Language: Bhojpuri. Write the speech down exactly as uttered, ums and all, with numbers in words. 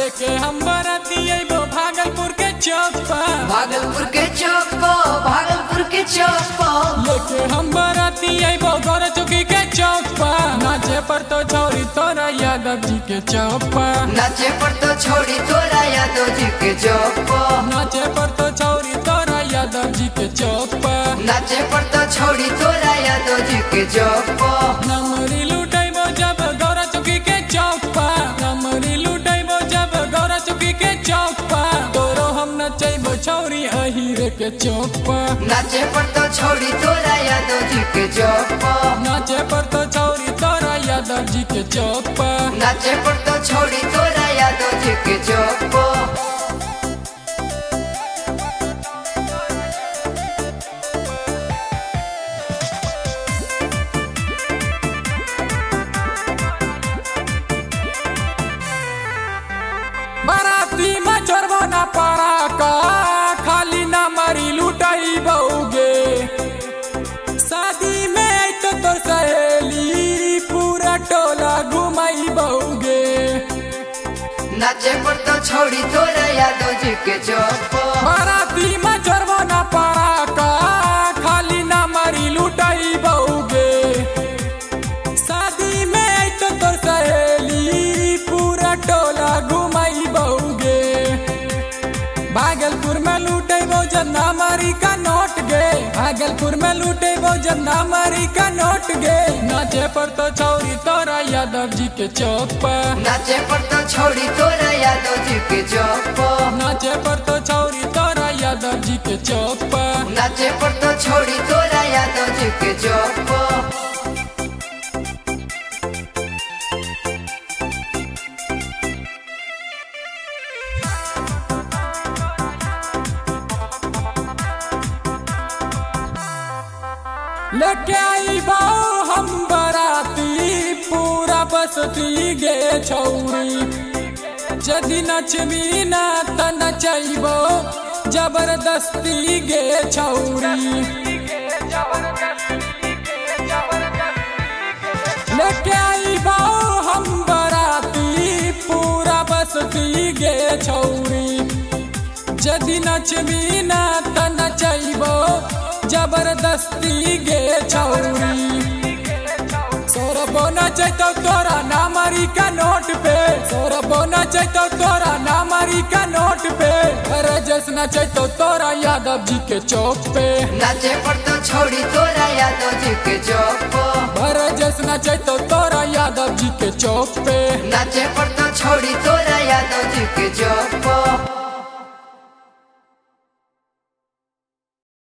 लेके हम बराती आइबो भागलपुर के चौक पर, भागलपुर के चौक पर, भागलपुर के चौक पर। लेके हम बराती आइबो गौर चौकी के चौक पर। नाचे पर तो छोड़ी तोरा यादव जी के चौक पर, नाचे पर तो छोड़ी तोरा यादव जी के चौक पर, नाचे पर तो छोड़ी तोरा यादव जी के चौक पर, नाचे पर तो छोड़ी तोरा यादव जी के चौक पर। नमरी लुटाइबो जब गौर चौकी के चौक पर, नमरी लुटाइबो जब गौर चौकी के चौक पर। तोरो हम नचैबो छौरी अहिरे के चौक पर, नाचे पर तो छोड़ी तोरा यादव जी के चौक पर, नाचे पर तो छौरी तोरा यादव जी के चौक पर, नाचे पर तो छोड़ी तोरा यादव जी के चौक पर। बराती में चोरबो ना पारा का, खाली ना मरी लुटाई बउगे। शादी में आई तो तोर सहेली पूरा टोला घुमाई बउगे। नाचे पर तो छोड़ी तोरा यादव जी के चौक पर, बराती में चोरबो ना पारा का, खाली ना मरी लुटाई बउगे। शादी में आई तो तोर सहेली पूरा टोला घुमाई बउगे। भागलपुर में लूटेबो जना मारी का नोट गे, भागलपुर में लूटेबो जना मारी का नोट गे। नाचे पर तो छौरी तोरा यादव जी के चौक पर, नाचे पर तो छोड़ी तोरा यादव जी के चौक पर, नाचे पर तो छौरी तोरा यादव जी के चौक पर, नाचे पर तो छोड़ी तोरा यादव जी के चौक पर। लेके आई बाऊ हम बराती पूरा बसती गे छौरी। यदि नचबी ना त नचैबो जबरदस्ती गे छौरी। लेके आई बाऊ हम बराती पूरा बसती गे छौरी। यदि नचबी ना त नचैबो जबरदस्ती गे छौरी। सोरबो नचैतो तोरा नामरी का नोट पे, सोरबो नचैतो तोरा नामरी का नोट पे। रजस नचैतो तोरा यादव जी के चौक पे, नाचे पर तो छोड़ी तोरा यादव जी के चौक पर, रजस नचैतो तोरा यादव जी के चौक पे, नाचे पर तो छोड़ी तोरा यादव जी के चौक पर।